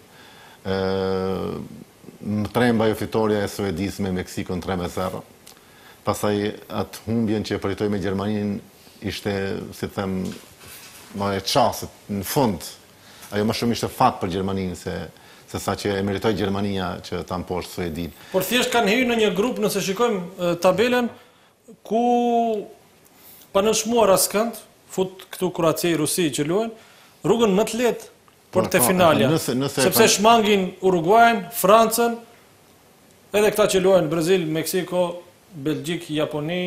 Ë, më tremba jo fitoria e Suedis me Meksikën tre me zero. Pastaj atë humbjen që e përitoj me Gjermaninë ishte, si them, më e çastë në fund. Ajo më shumë ishte fat për Gjermaninë se se sa që e meritoi Gjermania që ta mposhtë Suedin. Por thjesht kanë hyrë në një grup, nëse shikojmë e, tabelën, ku pa nënshmuar askënd, fut këtu Kroacia, Rusi që luajnë, rrugën më të lehtë për Po, te po, finalja. nëse- nëse e Sepse kanë- shmangin Uruguayn, Francën, edhe këta që luajnë Brazil, Meksiko, Belgjik, Japoni,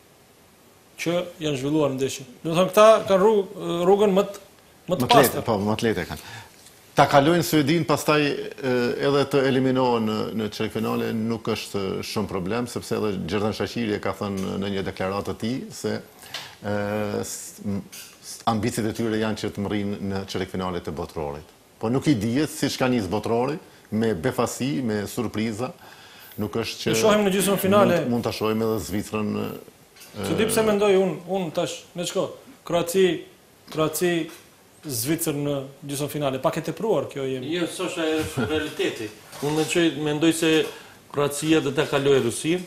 që janë zhvilluar ndeshjen. Do të thonë këta kanë rrugë, rrugën më të më të Më të lehtë, pastër. po, më të lehtë e kanë. Ta kalojnë Suedin, pastaj e, edhe të eliminohen në, në çeyrkfinale nuk është shumë problem, sepse edhe Xherdan Shaqiri e ka thënë në një deklaratë të tij se e, s- m- s- ambicet e tyre janë që të mrrinë në çeyrkfinalet e botërorit. Po nuk i dihet siç ka nis botërori, me befasi, me surpriza, nuk është që Ne shohim në gjysmën finale. mund, mund ta shohim edhe Zvicrën. Se di pse mendoj unë, unë tash, me çko, Kroaci, Kroaci, Zvicër në gjysmën finale, pak e tepruar kjo jemi. Jo, s'është ajo realiteti. Unë mendoj, mendoj se Kroacia do ta kalojë Rusin,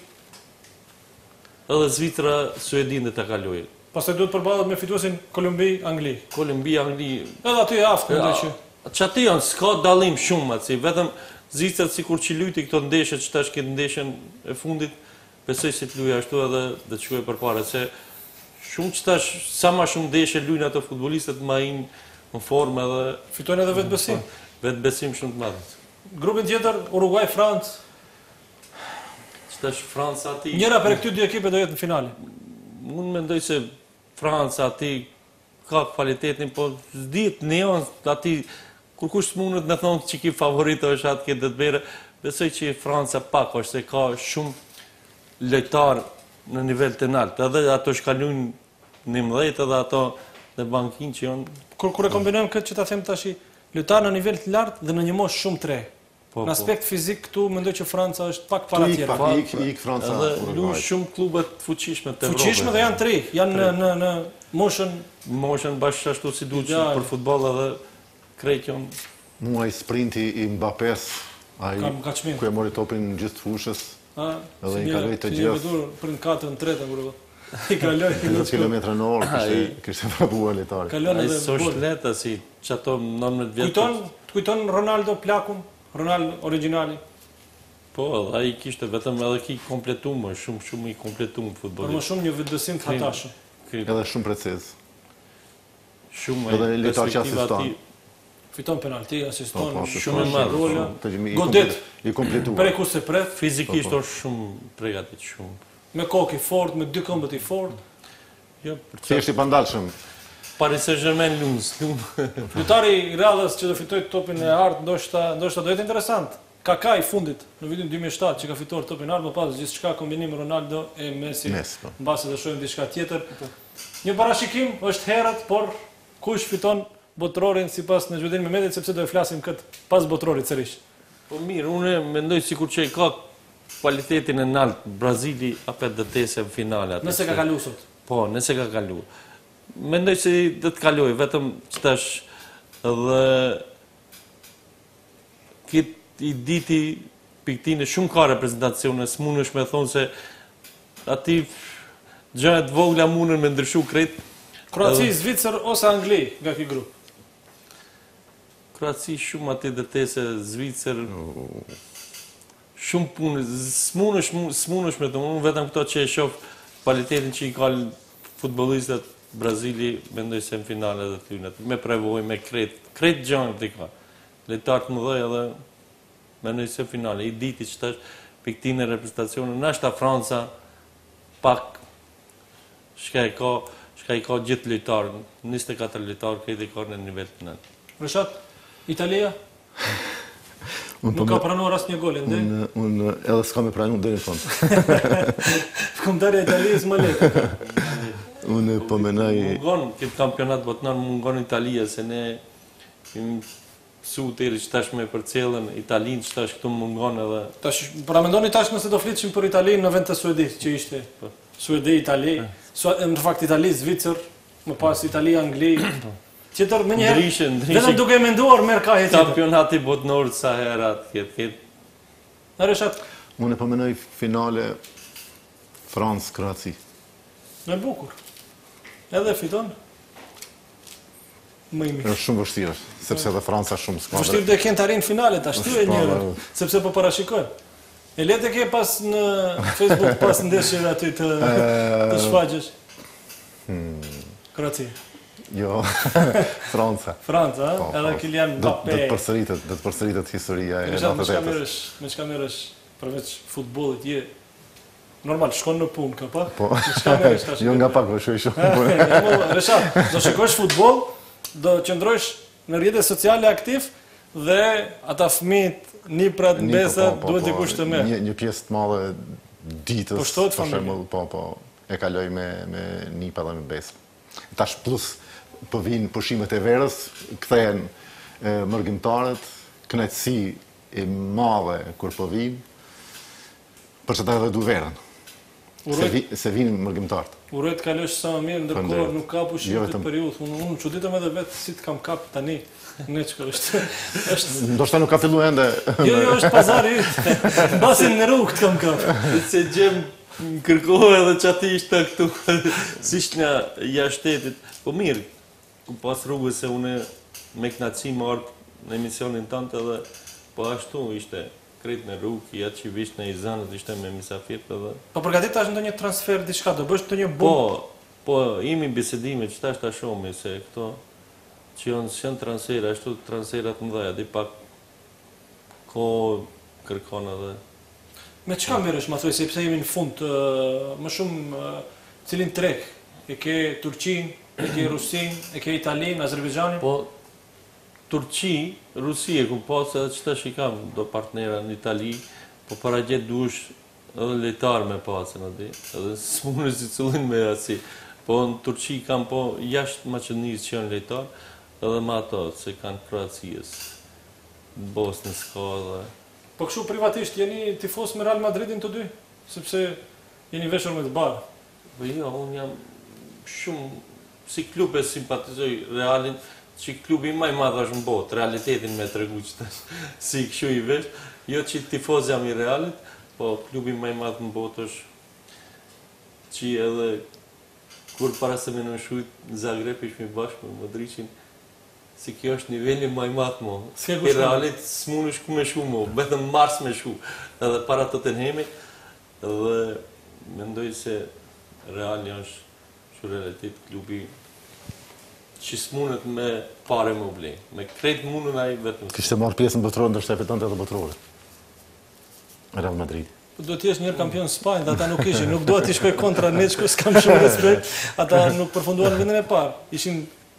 edhe Zvicra Suedin do ta kalojë. Pastaj duhet përballet me fituesin Kolumbi, Angli. Kolumbi, Angli, Edhe aty e aftë mendoj që. që aty janë, s'ka dallim shumë atësi, vetëm Zvicrat sikur që lyti këto ndeshje që tash këtë ndeshjen e fundit, besoj se të luajë ashtu edhe do të shkojë përpara se shumë që tash sa më shumë ndeshje luajnë ato futbollistët më inë në formë edhe Fitojnë edhe vetë besim. vetë besim shumë të madh. Grupin tjetër, Uruguay, Francë, Që tash Franca aty. njëra për këty dy ekipe do jetë në finale. Unë mendoj se Franca aty ka kvalitetin, po s'dihet neon aty kur kush mundet me thonë që ki favorito është atë këtë të bere, besoj që Franca pak është se ka shumë lojtar në nivel të lartë, edhe ato shkalujnë njëmbëdhjetë edhe ato në bankin që janë Kur kur e kombinojmë këtë që ta them tash, lojtar në nivel të lartë dhe në një moshë shumë të re. Po, Në po. aspekt fizik këtu mendoj që Franca është pak para Ik, tjerë. pak, ik, ik Franca, edhe Uruguay. luajnë shumë klubet fuqishme të Evropës. Fuqishme dhe janë tri, janë në në në moshën Moshën bashkë ashtu si duhet që Ideale. për futboll edhe krejt janë Muaj sprinti i Mbappés, ai Kam kaçmin. ku e mori topin në gjithë fushës, a Edhe i një- kaloi të si një gjithë. vetur për në katër në tretën kur i kaloi njëzet kilometra në orë, kishte kishte vrapuar lojtari. kalon ai edhe s'është gol. lehtë si që ato nëntëmbëdhjetë vjetë. Kujton, të kujton Ronaldo plakun, Ronaldo origjinali. Po, edhe ai kishte vetëm edhe ki kompletuar, shumë shumë i kompletuar Por më futbollisht. shumë një vetëbesim të hatashëm. Kri- Edhe shumë preciz. Shumë Edhe ai lojtar që perspektiva asiston. ati. Fiton penalti, asiston, Po, po, shumë e madhe, rola. Të gjemi i Godet, komplet- i kompletuar. prej ku se pret, Fizikisht është shumë pregatit shumë. me kokë i fort, me dy këmbët i fort. Jo, për Thjesht i pandalshëm. Paris Saint-Germain lums. Lojtari i Realës që do fitoj topin e ardhë, ndoshta ndoshta do jetë interesant. Kaka i fundit në vitin dy mijë e shtatë që ka fituar topin e ardhë, më pas gjithçka kombinim Ronaldo e Messi. Mbasi do shohim diçka tjetër. Një parashikim është herët, por kush fiton botrorin sipas Nezhmedin Mehmetit, sepse do e flasim këtë pas botrorit sërish. Po mirë, unë mendoj sikur që ka kualitetin e nalt Brazili apet dëtese në finale. Nëse ka kalu sot. Po, nëse ka kalu. Mendoj se dhe të kaloj, vetëm që tash dhe këtë i diti piktine shumë ka reprezentacione, s'mun është me thonë se ati gjënet vogla munën me ndryshu kretë. Kroaci, Zvicër ose Angli nga ky grup? Kroaci shumë ati dëtese, Zvicër, shumë punë, s'mun është me thonë, unë vetëm këto që e shofë kvalitetin që i kalë futbolistat Brazili, mendoj se në finale dhe tynet, me prevoj, me kretë, kretë gjënë të ka. Letartë më dhej edhe, mendoj se finale, i diti që tash piktine reprezentacione, nashta Franca, pak, shka e ka, shka i ka gjithë letarë, njëzet e katër letarë, këtë i ka në nivel të nënë. Rëshat, Italia? Nuk ka pranuar asë një gol, ndë? Unë edhe s'ka me pranu dhe në fond. Komtarja Italijës më letë. Unë po menaj... Mungon, këtë kampionat botnar mungon Italia, se ne su të eri që tash me për cilën, Italinë që tash këtu mungon edhe... Tash, pra mendoni tash nëse do flitëshim për Italinë në vend të Suedit, që ishte Suedi, Itali, në fakt Itali, Zvicër, më pas Itali, Angli... Qëtër, me njëherë, vetëm duke menduar merë ka jetë. Kampionati botnor sa herat, këtë, këtë. Në Reshat? Unë po menoj finale Francë-Kroaci. Në bukur. Edhe fiton? Më i mirë. Është shumë vështirë, sepse dhe Franca shumë skuadra. Vështirë dhe kënë të arinë finale, të ashtu e njërë, sepse po parashikojnë. E letë e ke pas në Facebook, pas në ndeshjeve aty të shfaqesh? Kroaci. Jo, Franca. Franca, edhe Kylian Mbappé. Dhe të përsëritet, dhe të përsëritet historia e natëtetës. Me qka merësh përveç futbolit, je normal, shkon në punë, ka pa? Po, jo nga pak, vëshoj shumë punë. Reshat, do shikosh futbol, do qëndrojsh në rrjetet sociale aktiv, dhe ata fëmijët, niprat, besat, duhet dikush të merë. Një pjesë të madhe ditës, po shtohet familje. Po, po, e kaloj me nipa dhe me besë. Tash plus, po vinë pushimet e verës, kthehen mërgjimtarët, kënaqësi e madhe kur po vinë, për që ta edhe du verën. Se vinë mërgjimtarët. Urojt kalosh sa më mirë, ndërkohë nuk ka pushim këtë periudhë. Unë çuditëm edhe vetë si të kam kap tani. Ne çka është. Ndoshta nuk ka filluar ende. Jo, jo, është pazari yt. Mbasi në rrugë kam kap. Se gjem kërkohë edhe çati ishte këtu. Si ishte jashtë shtetit. Po mirë, ku pas rrugës se unë me kënaqësi marr në emisionin tënd edhe po ashtu ishte. Kretë në rrugë, jatë që vishë në Izanët, ishte me misafirët edhe... Po përgatit tash në një transfer diçka, do bësh të një bum? Po, po, imi bisedime që tash të shumë, se këto që janë shënë transfer, ashtu transferat më dhaja, di pak ko kërkon edhe... Me qka mërësh, ma thuj, sepse jemi në fund, më shumë cilin trek, e ke Turqin, e ke Rusin, e ke Italin, Azerbajxanin? Po, Turqi, Rusi e ku pasë edhe që të shikam do partnera në Itali, po para gjithë dush edhe letar me pasën ati, edhe së mune si cullin me asi. Po në Turqi kam po jashtë Maqedonisë që janë letar, edhe ma ato që kanë Kroacijës, Bosnës ka dhe... Po kështu privatisht, jeni tifos me Real Madridin të dy? Sepse jeni veshur me të barë? Po jo, unë jam shumë, si klub e simpatizoj Realin, që klubi maj madh është në botë, realitetin me të regu që të si këshu i vesh, jo që tifoz jam i Realit, po klubi maj madh në botë është që edhe kur para se me në shujt në Zagreb ishme bashkë me Modricin, si kjo është nivelli maj madh mo. I Realit s'mun është ku me shu mo, betëm Mars me shu, edhe para të të nëhemi, edhe mendoj se Reali është shu realitet klubi që s'munët me pare më blej. Me kretë mundën a i vetëm. Kështë marrë pjesën botërorë, ndërshtë e fitonte edhe botërorë. Real Madrid. Do t'jesh njërë kampion Spanjë, dhe ata nuk ishin. Nuk do t'i shkoj kontra ne, që s'kam shumë respekt. Ata nuk përfunduar në vendin e parë. Ishin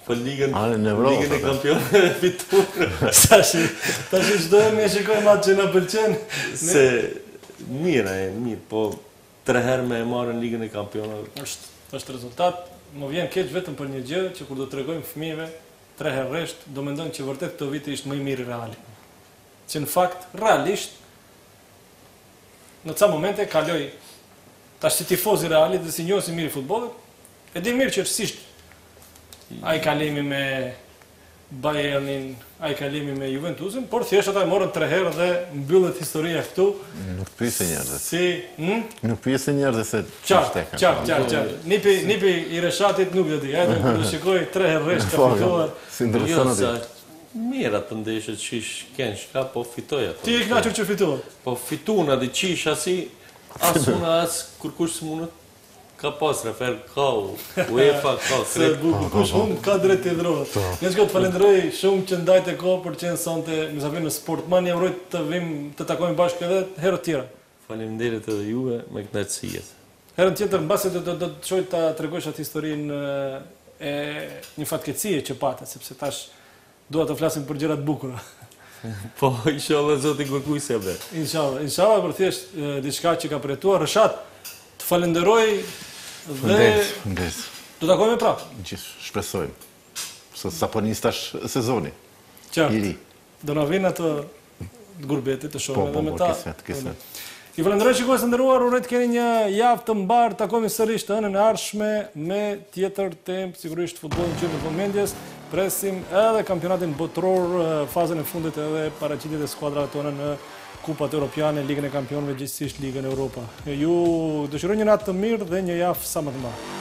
për ligën, Ale, në Evropë, ligën e po. kampionëve fituar. Tash, tash çdo ne shikojmë atë që na pëlqen. Se mirë, e mirë, po tre herë me e marrën ligën e kampionëve. Është, është rezultat. Më vjen keq vetëm për një gjë që kur do t'tregojmë fëmijëve tre herë rresht, do mendojnë që vërtet këto vite ishte më i miri Reali. Që në fakt realisht në ca momente kaloi tash si tifoz i Realit dhe si njohës i mirë i futbollit, e di mirë që ç'isht ai kalimi me Bayernin, ai kalimi me Juventusin, por thjesht ata e morën tre herë dhe mbyllet historia këtu. Nuk pyese njerëzit. Si, hm? Nuk pyese njerëzit se Qartë, qartë, qartë, qartë. Nipi, nipi i Reshatit nuk do di, edhe kur do shikoj tre herë rresht ka fituar. Si Jo, interesant sa aty. mirë atë ndeshët që ish kënë shka, po fitoj ato. Ti e kënaqur që fituar. Po fitun atë qish asi, as una as kur kush së mundët, ka pas refer, ka UEFA, ka Se krejt. bukur kush hum ka drejt të hidrohet. Ne shkoj të falenderoj shumë që ndajte kohë për qenë sonte mysafir në Sportman, jam rrit të vim të takojmë bashkë edhe herë tjera. Faleminderit edhe juve me kënaqësijet. Herën tjetër mbasi do do do të shoj ta tregosh atë historinë e një fatkeqësie që patë, sepse tash dua të flasim për gjëra të bukura. Po, inshallah zoti kërkuj se be. Inshallah, inshallah për thjesht e, diçka që ka përjetuar Reshat. Të falenderoj dhe Ndes, ndes. do takojmë prapë. Gjithë shpresojmë. Se sa po nis tash sezoni. I Qartë. ri. Do na vinë ato gurbetit të Po, shohim po, edhe me po, ta. kismet, kismet. Ju falenderoj shikues të nderuar, uroj të keni një javë të mbar, takohemi sërish të hënën e ardhshme me tjetër temë, sigurisht futbollin që në vëmendjes. Presim edhe kampionatin botëror, fazën e fundit edhe paraqitjet e skuadrave tona në Kupat Europiane, Ligën e Kampionëve, gjithsesi Ligën e Europa. Ju dëshiroj një natë të mirë dhe një javë sa më të mbarë.